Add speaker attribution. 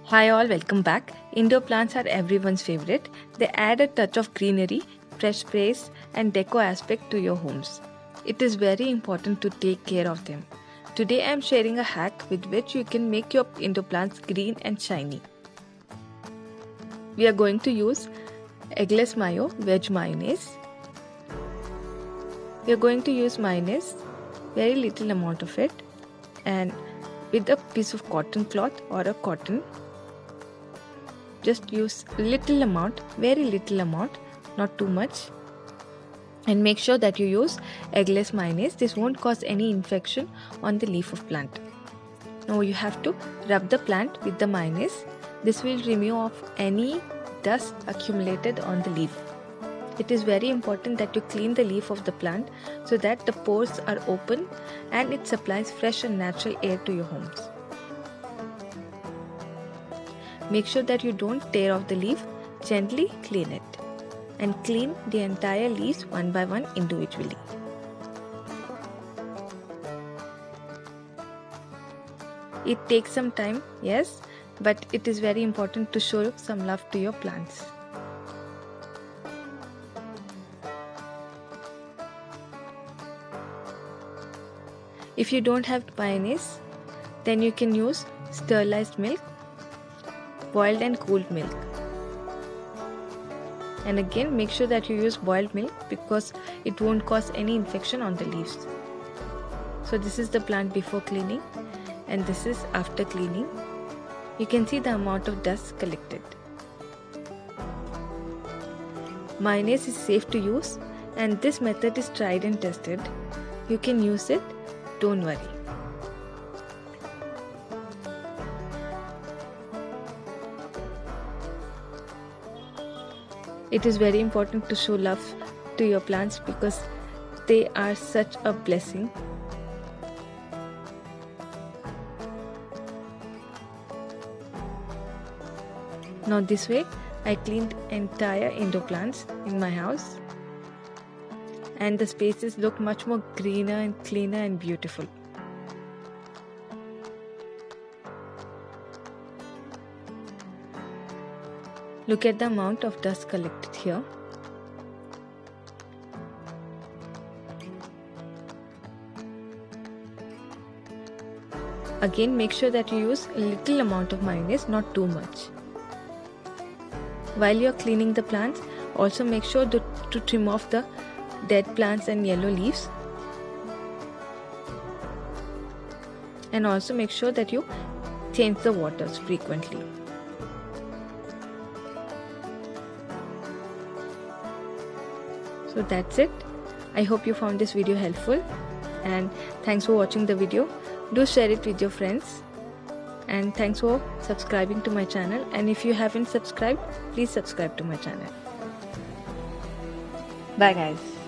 Speaker 1: Hi all, welcome back. Indoor plants are everyone's favorite. They add a touch of greenery, fresh space and deco aspect to your homes. It is very important to take care of them. Today I am sharing a hack with which you can make your indoor plants green and shiny. We are going to use eggless mayo veg mayonnaise. We are going to use mayonnaise, very little amount of it, and with a piece of cotton cloth or a cotton. Just use little amount, very little amount, not too much, and make sure that you use eggless mayonnaise. This won't cause any infection on the leaf of plant. Now you have to rub the plant with the mayonnaise. This will remove any dust accumulated on the leaf. It is very important that you clean the leaf of the plant so that the pores are open and it supplies fresh and natural air to your homes. Make sure that you don't tear off the leaf, gently clean it and clean the entire leaves one by one individually. It takes some time, yes, but it is very important to show some love to your plants. If you don't have mayonnaise, then you can use sterilized milk, boiled and cooled milk. And again, make sure that you use boiled milk because it won't cause any infection on the leaves. So this is the plant before cleaning and this is after cleaning. You can see the amount of dust collected. Mayonnaise is safe to use and this method is tried and tested. You can use it, don't worry. It is very important to show love to your plants because they are such a blessing. Now this way I cleaned entire indoor plants in my house and the spaces look much more greener and cleaner and beautiful. Look at the amount of dust collected here. Again, make sure that you use a little amount of mayonnaise, not too much. While you are cleaning the plants, also make sure to trim off the dead plants and yellow leaves. And also make sure that you change the waters frequently. So that's it. I hope you found this video helpful and thanks for watching the video. Do share it with your friends and thanks for subscribing to my channel, and if you haven't subscribed, please subscribe to my channel. Bye guys.